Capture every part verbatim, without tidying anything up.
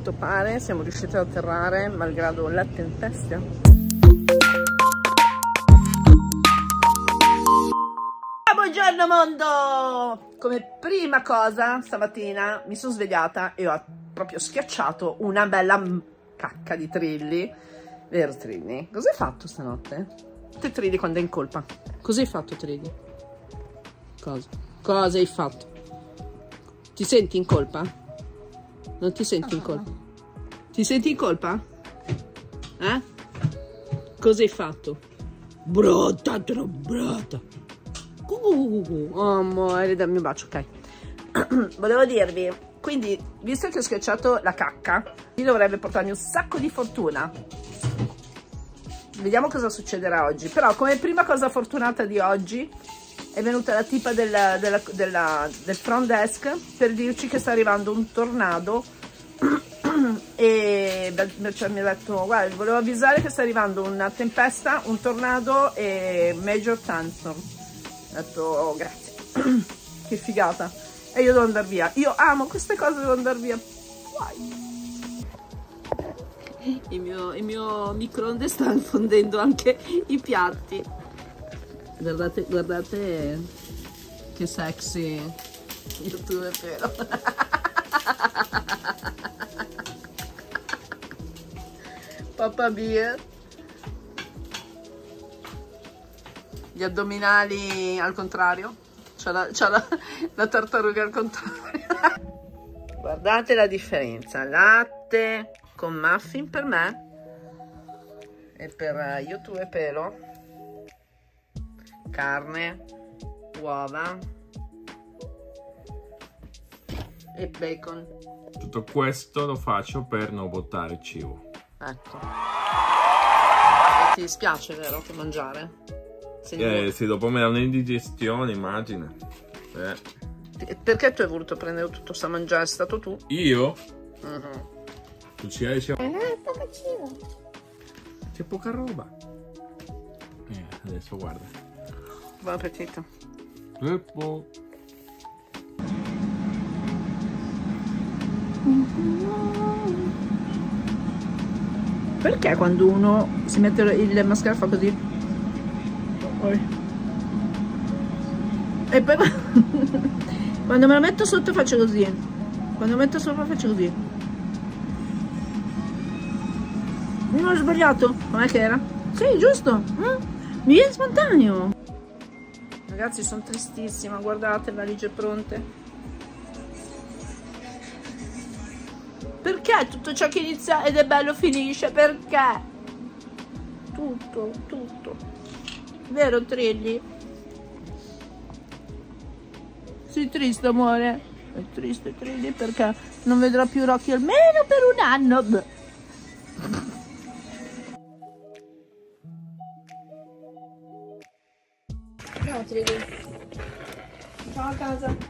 Pare siamo riusciti ad atterrare malgrado la tempesta. Buongiorno mondo! Come prima cosa stamattina mi sono svegliata e ho proprio schiacciato una bella cacca di Trilli. Vero Trilli? Cosa hai fatto stanotte? Te Trilli quando è in colpa. Cosa hai fatto Trilli? Cosa? Cosa hai fatto? Ti senti in colpa? Non ti senti in colpa? Ti senti in colpa? Eh? Cosa hai fatto? Brutta, troppo brutta. Oh amore, dammi un bacio, ok. Volevo dirvi, quindi, visto che ho schiacciato la cacca, mi dovrebbe portarmi un sacco di fortuna. Vediamo cosa succederà oggi. Però, come prima cosa fortunata di oggi, è venuta la tipa della, della, della, del front desk per dirci che sta arrivando un tornado e cioè, mi ha detto guarda, volevo avvisare che sta arrivando una tempesta, un tornado e major thunderstorm. Ho detto oh, grazie. Che figata. E io devo andare via, io amo queste cose, devo andare via. Il mio, il mio microonde sta infondendo anche i piatti. Guardate, guardate che sexy YouTube però. Papà Beer. Gli addominali al contrario. C'è la, la, la tartaruga al contrario. Guardate la differenza. Latte con muffin per me e per YouTube e pelo. Carne, uova e bacon. Tutto questo lo faccio per non buttare cibo. Ecco. E ti dispiace, vero, che mangiare? Eh sì, dopo me da un'indigestione, immagina. Eh. Perché tu hai voluto prendere tutto sta mangiare? È stato tu? Io? Uh-huh. Tu ci hai diciamo... Eh, no, è poco cibo. C'è poca roba. Eh, adesso guarda. Buon appetito. Eppo. Perché quando uno si mette il mascara fa così? E poi quando me lo metto sotto faccio così. Quando lo metto sopra faccio così. Non ho sbagliato? Com'è che era? Sì, giusto. Mm? Mi viene spontaneo. Ragazzi, sono tristissima. Guardate, valigie pronte. Perché tutto ciò che inizia ed è bello finisce? Perché? Tutto, tutto. Vero Trilli? Sei triste amore? È triste Trilli perché non vedrò più Rocky almeno per un anno. Beh. Ciao Trilli. Ciao a casa.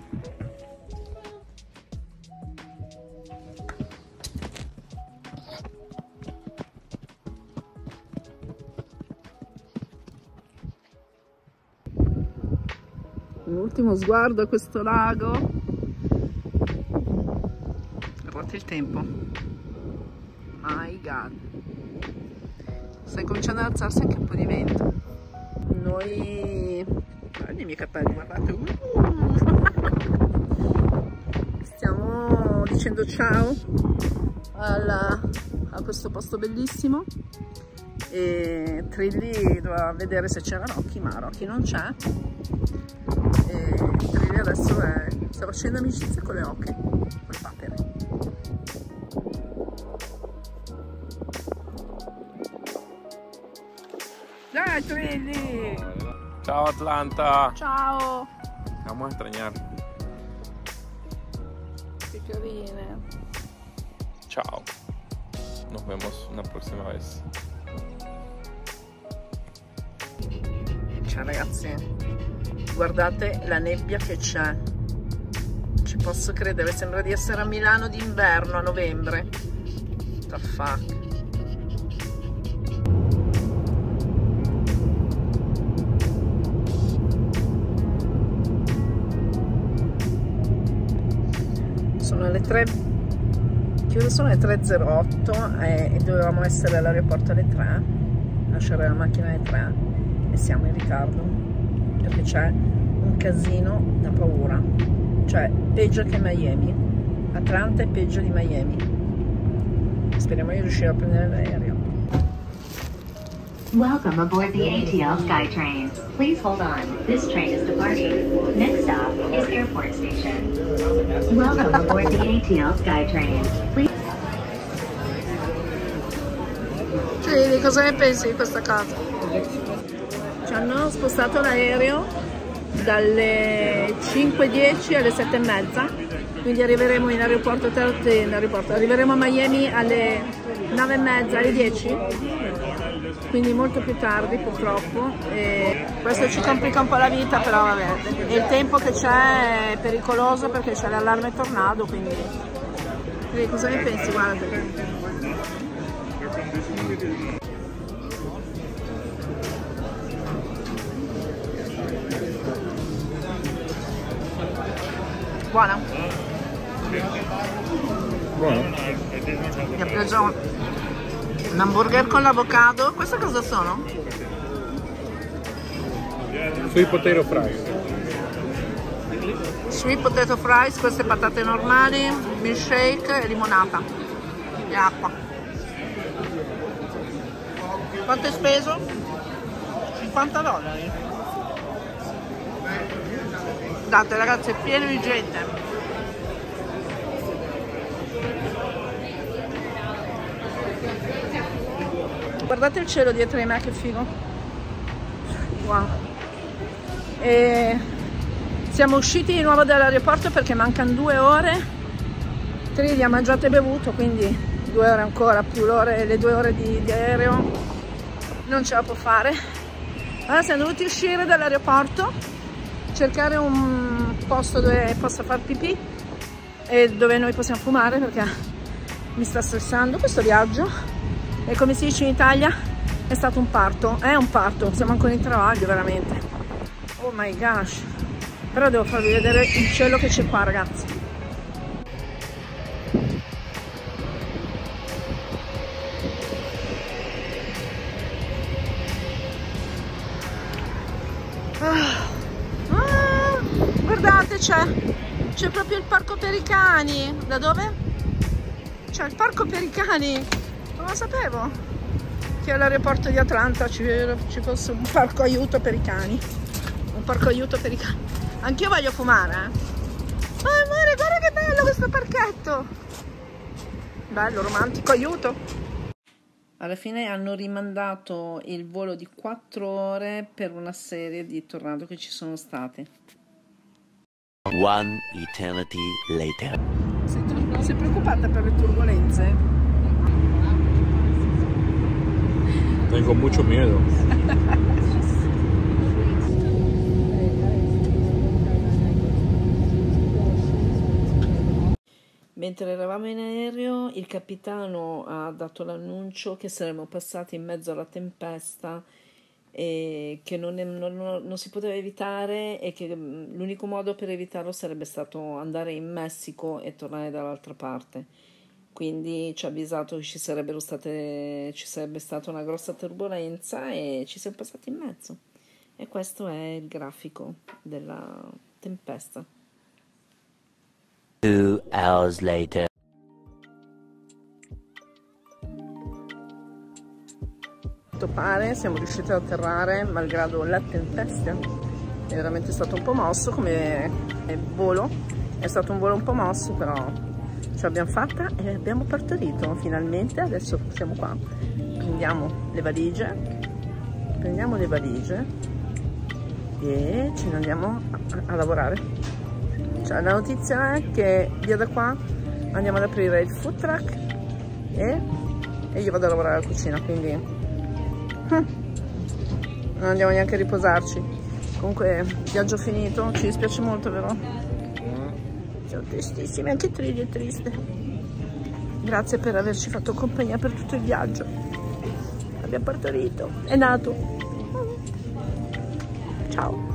Un ultimo sguardo a questo lago. Guardate il tempo. My God. Sta cominciando ad alzarsi anche un po' di vento. Noi... guardate i miei capelli, guardate. Stiamo dicendo ciao alla... a questo posto bellissimo. E Trilli doveva vedere se c'era Rocky, ma Rocky non c'è. E Trilli adesso è... sta facendo amicizia con le oche, con le papere. Dai Trilli! Ciao Atlanta! Ciao! Vamos a extrañar. Che carine! Ciao! Nos vemos una próxima vez. Ciao ragazzi, guardate la nebbia che c'è, ci posso credere, sembra di essere a Milano d'inverno a novembre. What the fuck? Sono le tre Chiuso sono le tre e zero otto e dovevamo essere all'aeroporto alle tre, lasciare la macchina alle tre e siamo in ritardo perché c'è un casino da paura, cioè peggio che Miami. Atlanta è peggio di Miami. Speriamo di riuscire a prendere l'aereo. Welcome aboard the A T L SkyTrain. Please hold on. This train is departing. Next stop is Airport Station. Welcome aboard the A T L SkyTrain. Please. Cioè, cosa ne pensi di questa casa? Ci hanno spostato l'aereo dalle cinque e dieci alle sette e mezza, quindi arriveremo in aeroporto, in aeroporto arriveremo a Miami alle nove e mezza, alle dieci, quindi molto più tardi purtroppo, e questo ci complica un po' la vita, però vabbè, e il tempo che c'è è pericoloso perché c'è l'allarme tornado, quindi e cosa ne pensi? Guarda, buona? Buono. Mi ha preso un hamburger con l'avocado. Queste cosa sono? Sweet potato fries. Sweet potato fries, queste patate normali, milkshake e limonata e acqua. Quanto hai speso? cinquanta dollari. Guardate ragazzi, è pieno di gente. Guardate il cielo dietro di me, che figo. Wow. E siamo usciti di nuovo dall'aeroporto perché mancano due ore. Trilli ha mangiato e bevuto, quindi due ore ancora, più l'ore, le due ore di, di aereo. Non ce la può fare. Allora siamo dovuti uscire dall'aeroporto, cercare un posto dove possa far pipì e dove noi possiamo fumare perché mi sta stressando questo viaggio, e come si dice in Italia è stato un parto, è un parto, siamo ancora in travaglio veramente. Oh my gosh, però devo farvi vedere il cielo che c'è qua ragazzi. Ah. Guardate, c'è c'è proprio il parco per i cani. Da dove? C'è il parco per i cani. Non lo sapevo che all'aeroporto di Atlanta ci, ci fosse un parco aiuto per i cani. Un parco aiuto per i cani. Anch'io voglio fumare, eh. Oh amore, guarda che bello questo parchetto. Bello, romantico, aiuto. Alla fine hanno rimandato il volo di quattro ore per una serie di tornado che ci sono state. One eternity later. Sei, sei preoccupata per le turbulenze? Tengo mucho miedo. Mentre eravamo in aereo, il capitano ha dato l'annuncio che saremmo passati in mezzo alla tempesta e che non, è, non, non si poteva evitare, e che l'unico modo per evitarlo sarebbe stato andare in Messico e tornare dall'altra parte. Quindi ci ha avvisato che ci sarebbero state ci sarebbe stata una grossa turbolenza e ci siamo passati in mezzo, e questo è il grafico della tempesta. Two hours later. Pare siamo riusciti ad atterrare malgrado la tempesta. È veramente stato un po' mosso come volo, è stato un volo un po' mosso, però ce l'abbiamo fatta e abbiamo partorito finalmente. Adesso siamo qua, prendiamo le valigie prendiamo le valigie e ce ne andiamo a, a lavorare. Cioè, la notizia è che via da qua andiamo ad aprire il food truck e, e io vado a lavorare alla cucina, quindi non andiamo neanche a riposarci. Comunque viaggio finito, ci dispiace molto, vero? Siamo tristissimi, anche Trilli è triste. Grazie per averci fatto compagnia per tutto il viaggio. Abbiamo partorito, è nato. Ciao.